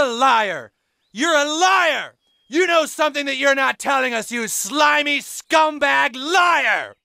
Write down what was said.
a liar! You're a liar! You know something that you're not telling us, you slimy scumbag liar!